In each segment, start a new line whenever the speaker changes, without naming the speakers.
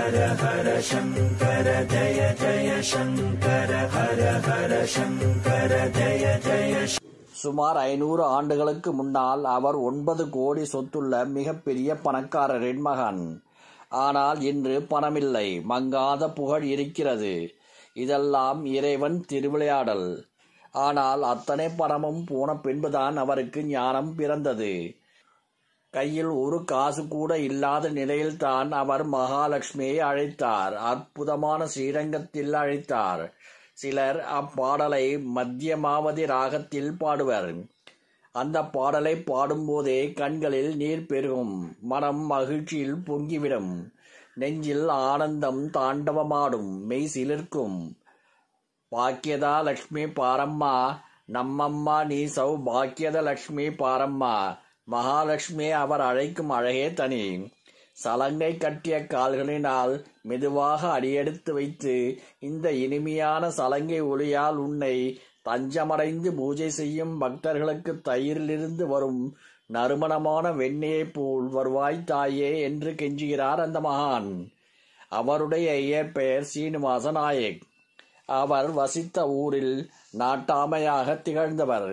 ஹர ஹர சங்கர ஜய ஜய சங்கர ஹர ஹர சங்கர ஜய ஜய.
சுமார் 500 ஆண்டுகளுக்கு முன்னால் அவர் 9 கோடி சொத்துள்ள மிகப்பெரிய பணக்காரரின் மகன். ஆனால் இன்று பணமில்லை, மங்காத புகழ் இருக்கிறது. இதெல்லாம் இறைவன் திருவிளையாடல். ஆனால் அத்தனை பணமும் போன பின்புதான் அவருக்கு ஞானம் பிறந்தது. கையில் ஒரு காசு கூட இல்லாத நிலையில்தான் அவர் மகாலட்சுமியை அழைத்தார். அற்புதமான ஸ்ரீரங்கத்தில் அழைத்தார். சிலர் அப்பாடலை மத்தியமாவதி ராகத்தில் பாடுவர். அந்த பாடலை பாடும்போதே கண்களில் நீர் பெருகும், மனம் மகிழ்ச்சியில் பொங்கிவிடும், நெஞ்சில் ஆனந்தம் தாண்டவமாடும், மெய் சிலிர்க்கும். பாக்கியதா லட்சுமி பாரம்மா, நம்மம்மா நீ சௌபாக்கியத லட்சுமி பாரம்மா. மகாலட்சுமி அவர் அழைக்கும் அழகே தனி. சலங்கை கட்டிய கால்களினால் மெதுவாக அடியெடுத்து வைத்து இந்த இனிமையான சலங்கை ஒளியால் உன்னை தஞ்சமடைந்து பூஜை செய்யும் பக்தர்களுக்கு தயிரிலிருந்து வரும் நறுமணமான வெண்ணெயைப் போல் வருவாய் தாயே என்று கெஞ்சுகிறார் அந்த மகான். அவருடைய இயற்பெயர் சீனிவாச நாயக். அவர் வசித்த ஊரில் நாட்டாமையாக திகழ்ந்தவர்.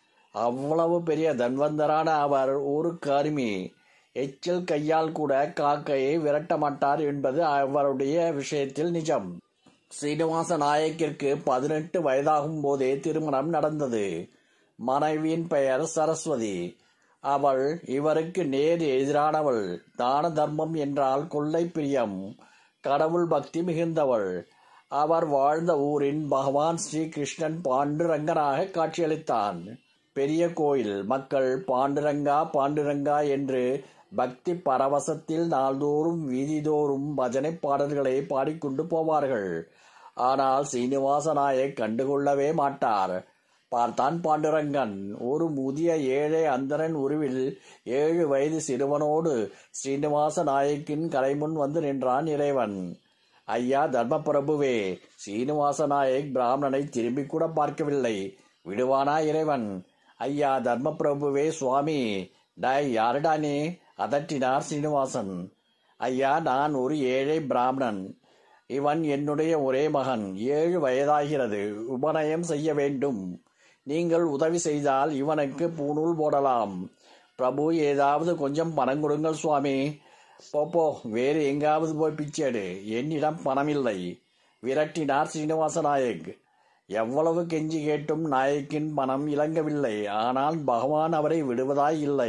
அவ்வளவு பெரிய தன்வந்தரான அவர் ஒரு கருமி. எச்சில் கையால் கூட காக்கையை விரட்ட மாட்டார் என்பது அவருடைய விஷயத்தில் நிஜம். சீனிவாச நாயக்கிற்கு 18 வயதாகும் போதே திருமணம் நடந்தது. மனைவியின் பெயர் சரஸ்வதி. அவள் இவருக்கு நேர் எதிரானவள். தான தர்மம் என்றால் கொள்ளை பிரியம், கடவுள் பக்தி மிகுந்தவள். அவர் வாழ்ந்த ஊரின் பகவான் ஸ்ரீ கிருஷ்ணன் பாண்டுரங்கனாக காட்சியளித்தான். பெரிய கோயில். மக்கள் பாண்டுரங்கா பாண்டுரங்கா என்று பக்தி பரவசத்தில் நாள்தோறும் வீதிதோறும் பஜனை பாடல்களை பாடிக்கொண்டு போவார்கள். ஆனால் சீனிவாச நாயக் கண்டுகொள்ளவே மாட்டார். பார்த்தான் பாண்டுரங்கன். ஒரு முதிய ஏழை அந்தரன் உருவில் 7 வயது சிறுவனோடு ஸ்ரீனிவாச நாயக்கின் கரைமுன் வந்து நின்றான் இறைவன். ஐயா தர்மபிரபுவே, சீனிவாச நாயக் பிராமணனை திரும்பி கூட பார்க்கவில்லை. விடுவானா இறைவன்? ஐயா தர்மபிரபுவே சுவாமி. டாய் யாருடானே? அதட்டினார் சீனிவாசன். ஐயா, நான் ஒரு ஏழை பிராமணன். இவன் என்னுடைய ஒரே மகன். 7 வயதாகிறது. உபநயம் செய்ய வேண்டும். நீங்கள் உதவி செய்தால் இவனுக்கு பூணூல் போடலாம். பிரபு, ஏதாவது கொஞ்சம் பணம் கொடுங்கள் சுவாமி. போப்போ, வேறு எங்காவது போய் பிச்சேடு. என்னிடம் பணமில்லை. விரட்டினார் சீனிவாச நாயக். எவ்வளவு கெஞ்சி கேட்டும் நாயக்கின் பணம் இலங்கவில்லை. ஆனால் பகவான் அவரை விடுவதாய் இல்லை.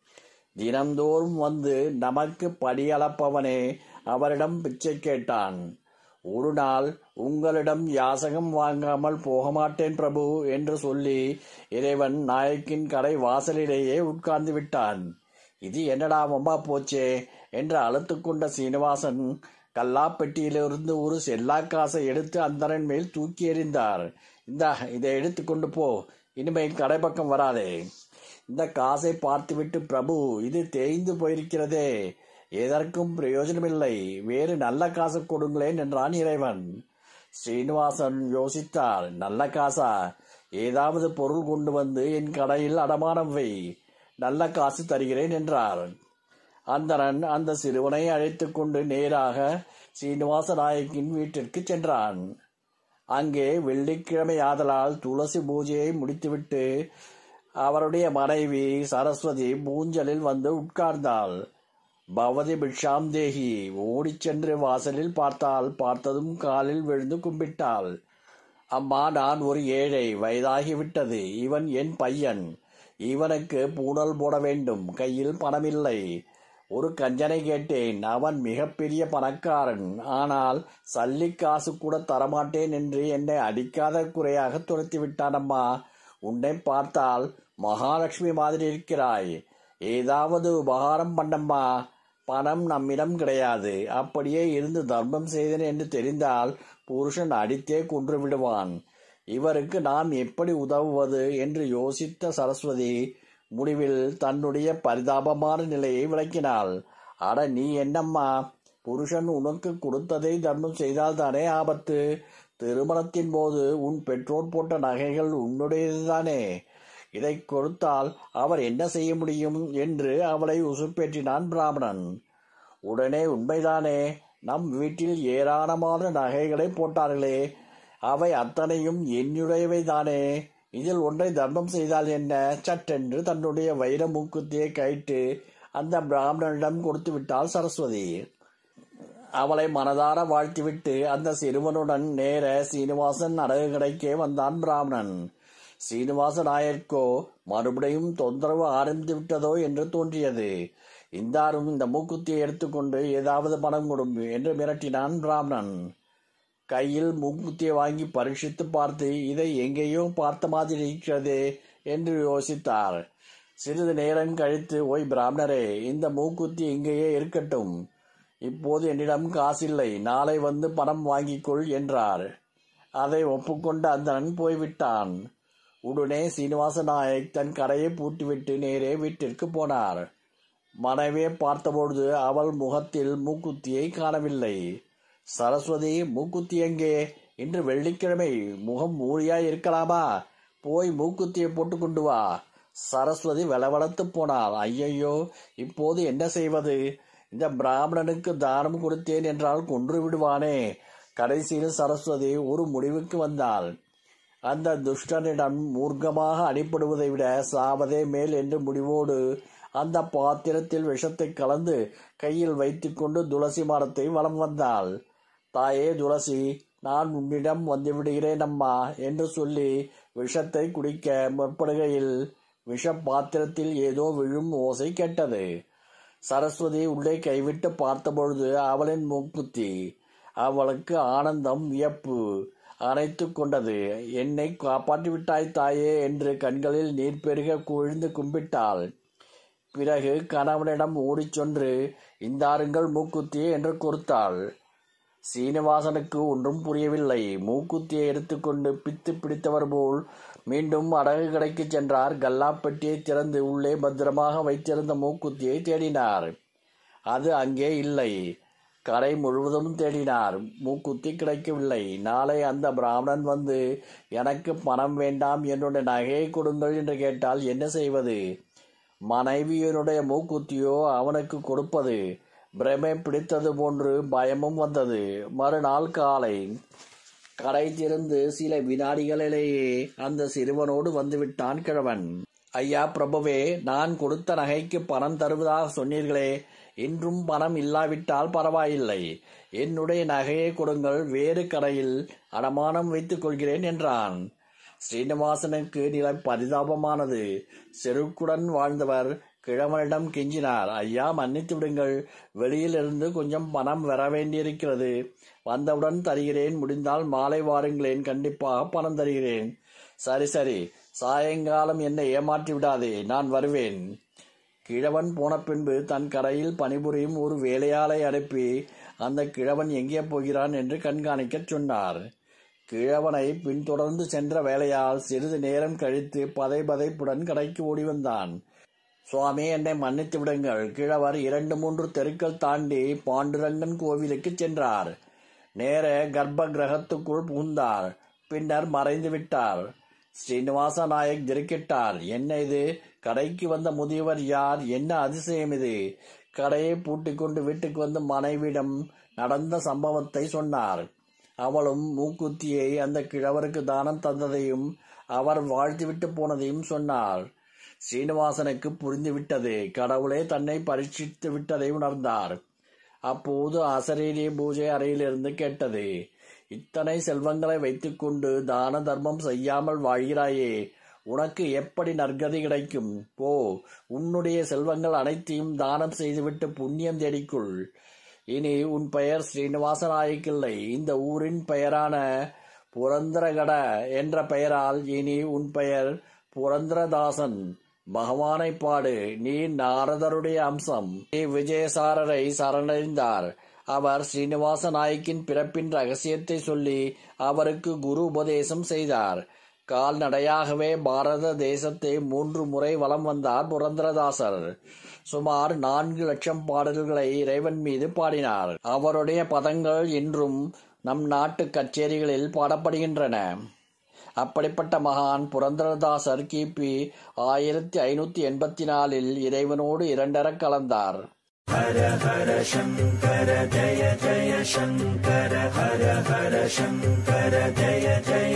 தினந்தோறும் வந்து நமக்கு படியளப்பவனே அவரிடம் பிச்சை கேட்டான். ஒரு நாள், உங்களிடம் யாசகம் வாங்காமல் போக மாட்டேன் பிரபு என்று சொல்லி இறைவன் நாயக்கின் கடை வாசலிலேயே உட்கார்ந்து விட்டான். இது என்னடா வம்பா போச்சே என்று அழுத்துக்கொண்ட சீனிவாசன் கல்லாப்பெட்டியிலிருந்து ஒரு செல்லாக்காசை எடுத்து அந்தரன் மேல் தூக்கி எறிந்தார். இதை எடுத்துக்கொண்டு போ, இனிமேல் கடை பக்கம் வராதே. இந்த காசை பார்த்துவிட்டு, பிரபு, இது தேய்ந்து போயிருக்கிறதே, எதற்கும் பிரயோஜனமில்லை, வேறு நல்ல காசு கொடுங்களேன் என்றான் இறைவன். ஸ்ரீனிவாசன் யோசித்தார். நல்ல காசா? ஏதாவது பொருள் கொண்டு வந்து என் கடையில் அடமானம் வை, நல்ல காசு தருகிறேன் என்றார். அந்தரன் அந்த சிறுவனை அழைத்து கொண்டு நேராக சீனிவாச நாயக்கின் வீட்டிற்கு சென்றான். அங்கே வெள்ளிக்கிழமை ஆதலால் துளசி பூஜையை முடித்துவிட்டு அவருடைய மனைவி சரஸ்வதி பூஞ்சலில் வந்து உட்கார்ந்தாள். பவதி பிக்ஷாம் தேகி. ஓடிச் சென்று வாசலில் பார்த்தாள். பார்த்ததும் காலில் விழுந்து கும்பிட்டாள். அம்மா, நான் ஒரு ஏழை, வயதாகிவிட்டது. இவன் என் பையன். இவனுக்கு பூணல் போட வேண்டும். கையில் பணமில்லை. ஒரு கஞ்சனை கேட்டேன். அவன் மிகப்பெரிய பணக்காரன். ஆனால் சல்லி காசு கூட தரமாட்டேன் என்று என்னை அடிக்காத குறையாக துரத்தி விட்டானம்மா. உன்னை பார்த்தால் மகாலட்சுமி மாதிரி இருக்கிறாய். ஏதாவது உபகாரம் பண்ணம்மா. பணம் நம்மிடம் கிடையாது. அப்படியே இருந்து தர்மம் செய்தேன் என்று தெரிந்தால் புருஷன் அடித்தே கொன்று விடுவான். இவருக்கு நாம் எப்படி உதவுவது என்று யோசித்த சரஸ்வதி முடிவில் தன்னுடைய பரிதாபமான நிலையை விளக்கினாள். அட, நீ என்னம்மா, புருஷன் உனக்கு கொடுத்ததை தர்மம் செய்தால்தானே ஆபத்து. திருமணத்தின் போது உன் பெற்றோர் போட்ட நகைகள் உன்னுடையதுதானே. இதை கொடுத்தால் அவர் என்ன செய்ய முடியும் என்று அவளை உசுப்பேற்றினான் பிராமணன். உடனே, உண்மைதானே, நம் வீட்டில் ஏராளமான நகைகளை போட்டார்களே, அவை அத்தனையும் என்னுடையவைதானே. இதில் ஒன்றை தர்மம் செய்தால் என்ன? சட்டென்று தன்னுடைய வைர மூக்குத்தியை கயிட்டு அந்த பிராமணனிடம் கொடுத்து விட்டாள் சரஸ்வதி. அவளை மனதார வாழ்த்திவிட்டு அந்த சிறுவனுடன் நேர சீனிவாசன் அடகு கடைக்கே வந்தான் பிராமணன். சீனிவாச நாயர்க்கோ மறுபடியும் தொந்தரவு ஆரம்பித்து விட்டதோ என்று தோன்றியது. இந்தாரும் இந்த மூக்குத்தியை எடுத்துக்கொண்டு ஏதாவது பணம் கொடும் என்று மிரட்டினான் பிராமணன். கையில் மூக்குத்தியை வாங்கி பரீட்சித்து பார்த்து இதை எங்கேயோ பார்த்த மாதிரி இருக்கிறதே என்று யோசித்தார். சிறிது நேரம் கழித்து, ஓய் பிராமணரே, இந்த மூக்குத்தி இங்கேயே இருக்கட்டும். இப்போது என்னிடம் காசில்லை, நாளை வந்து பணம் வாங்கிக்கொள் என்றார். அதை ஒப்புக்கொண்ட அந்தணன் போய்விட்டான். உடனே சீனிவாச நாயக் தன் கடையை பூட்டிவிட்டு நேரே வீட்டிற்கு போனார். மனைவியை பார்த்தபொழுது அவள் முகத்தில் மூக்குத்தியை காணவில்லை. சரஸ்வதி, மூக்குத்தி எங்கே? இன்று வெள்ளிக்கிழமை, முகம் மூடியாய் இருக்கலாமா? போய் மூக்குத்தியை போட்டுக்கொண்டு வா. சரஸ்வதி வெளவெளத்து போனாள். ஐயையோ, இப்போது என்ன செய்வது? இந்த பிராமணனுக்கு தானம் கொடுத்தேன் என்றால் கொன்று விடுவானே. கடைசியில் சரஸ்வதி ஒரு முடிவுக்கு வந்தாள். அந்த துஷ்டனிடம் மூர்க்கமாக அடிபடுவதை விட சாவதே மேல் என்று முடிவோடு அந்த பாத்திரத்தில் விஷத்தை கலந்து கையில் வைத்துக்கொண்டு துளசி மரத்தை வலம் வந்தாள். தாயே துளசி, நான் உன்னிடம் வந்துவிடுகிறேன் அம்மா என்று சொல்லி விஷத்தை குடிக்க முற்படுகையில் விஷ பாத்திரத்தில் ஏதோ விழும் ஓசை கேட்டது. சரஸ்வதி உள்ளே கைவிட்டு பார்த்தபொழுது அவளின் மூக்குத்தி. அவளுக்கு ஆனந்தம், வியப்பு அணைத்து கொண்டது. என்னை காப்பாற்றிவிட்டாய் தாயே என்று கண்களில் நீர் பெருக குழிந்து கும்பிட்டாள். பிறகு கணவனிடம் ஓடிச் சென்று இந்தாருங்கள் மூக்குத்தியை என்று கொடுத்தாள். சீனிவாசனுக்கு ஒன்றும் புரியவில்லை. மூக்குத்தியை எடுத்துக்கொண்டு பித்து பிடித்தவர் போல் மீண்டும் அடகு கடைக்கு சென்றார். கல்லாப்பெட்டியை திறந்து உள்ளே பத்திரமாக வைத்திருந்த மூக்குத்தியை தேடினார். அது அங்கே இல்லை. கடை முழுவதும் தேடினார். மூக்குத்தி கிடைக்கவில்லை. நாளை அந்த பிராமணன் வந்து எனக்கு பணம் வேண்டாம், என்னுடைய நகையை கொடுங்கள் என்று கேட்டால் என்ன செய்வது? மனைவியினுடைய மூக்குத்தியோ அவனுக்கு கொடுப்பது? பிரமை பிடித்தது போன்று பயமும் வந்தது. மறுநாள் காலை கடை திறந்து சில வினாடிகளிலேயே அந்த சிறுவனோடு வந்துவிட்டான் கிழவன். ஐயா பிரபுவே, நான் கொடுத்த நகைக்கு பணம் தருவதாக சொன்னீர்களே, இன்றும் பணம் இல்லாவிட்டால் பரவாயில்லை, என்னுடைய நகையை கொடுங்கள், வேறு கடையில் அடமானம் வைத்துக் கொள்கிறேன் என்றான். ஸ்ரீனிவாசனுக்கு நிலை பரிதாபமானது. செருக்குடன் வாழ்ந்தவர் கிழவனிடம் கெஞ்சினார். ஐயா, மன்னித்து விடுங்கள், வெளியிலிருந்து கொஞ்சம் பணம் வர வேண்டியிருக்கிறது, வந்தவுடன் தருகிறேன், முடிந்தால் மாலை வாருங்களேன், கண்டிப்பாக பணம் தருகிறேன். சரி சரி, சாயங்காலம் என்னை ஏமாற்றி விடாதே, நான் வருவேன். கிழவன் போன பின்பு தன் கடையில் பணிபுரியும் ஒரு வேலையாளை அனுப்பி அந்த கிழவன் எங்கே போகிறான் என்று கண்காணிக்கச் சொன்னார். கிழவனை பின்தொடர்ந்து சென்ற வேலையால் சிறிது நேரம் கழித்து பதைபதைப்புடன் கடைக்கு ஓடி வந்தான். சுவாமி, என்னை மன்னித்து விடுங்கள். கிழவர் 2-3 தெருக்கள் தாண்டி பாண்டுரங்கன் கோவிலுக்கு சென்றார். நேர கர்ப்ப கிரகத்துக்குள் புகுந்தார். பின்னர் மறைந்து விட்டார். ஸ்ரீனிவாச நாயக் திடுக்கிட்டார். என்ன இது? கடைக்கு வந்த முதியவர் யார்? என்ன அதிசயம் இது? கடையை பூட்டிக்கொண்டு வீட்டுக்கு வந்து மனைவியிடம் நடந்த சம்பவத்தை சொன்னார். அவளும் மூக்குத்தியை அந்த கிழவருக்கு தானம் தந்ததையும் அவர் வாழ்த்திவிட்டு போனதையும் சொன்னார். ஸ்ரீனிவாசனுக்கு புரிந்துவிட்டது. கடவுளே தன்னை பரீட்சித்து விட்டதை உணர்ந்தார். அப்போது அசரீரிய பூஜை அறையிலிருந்து கேட்டது, இத்தனை செல்வங்களை வைத்துக்கொண்டு தான தர்மம் செய்யாமல் வாழ்கிறாயே, உனக்கு எப்படி நற்கதி கிடைக்கும்? போ, உன்னுடைய செல்வங்கள் அனைத்தையும் தானம் செய்துவிட்டு புண்ணியம் தேடிக்கொள். இனி உன் பெயர் ஸ்ரீனிவாச நாயக்கில்லை, இந்த ஊரின் பெயரான புரந்தரகட என்ற பெயரால் இனி உன் பெயர் புரந்தரதாசன். பகவானை பாடு, நீ நாரதருடைய அம்சம். நீ விஜயசாரரை சரணடைந்தார். அவர் ஸ்ரீனிவாச நாயக்கின் பிறப்பின் ரகசியத்தை சொல்லி அவருக்கு குரு உபதேசம் செய்தார். கால்நடையாகவே பாரத தேசத்தை 3 முறை வலம் வந்தார் புரந்தரதாசர். சுமார் 4 லட்சம் பாடல்களை இறைவன் மீது பாடினார். அவருடைய பதங்கள் இன்றும் நம் நாட்டு கச்சேரிகளில் பாடப்படுகின்றன. அப்படிப்பட்ட மகான் புரந்தரதாசர் கிபி 1584 இறைவனோடு 2 கலந்தார்.
ஹர ஹர சங்கர ஜய ஜய சங்கர ஹர ஹர சங்கர ஜய ஜய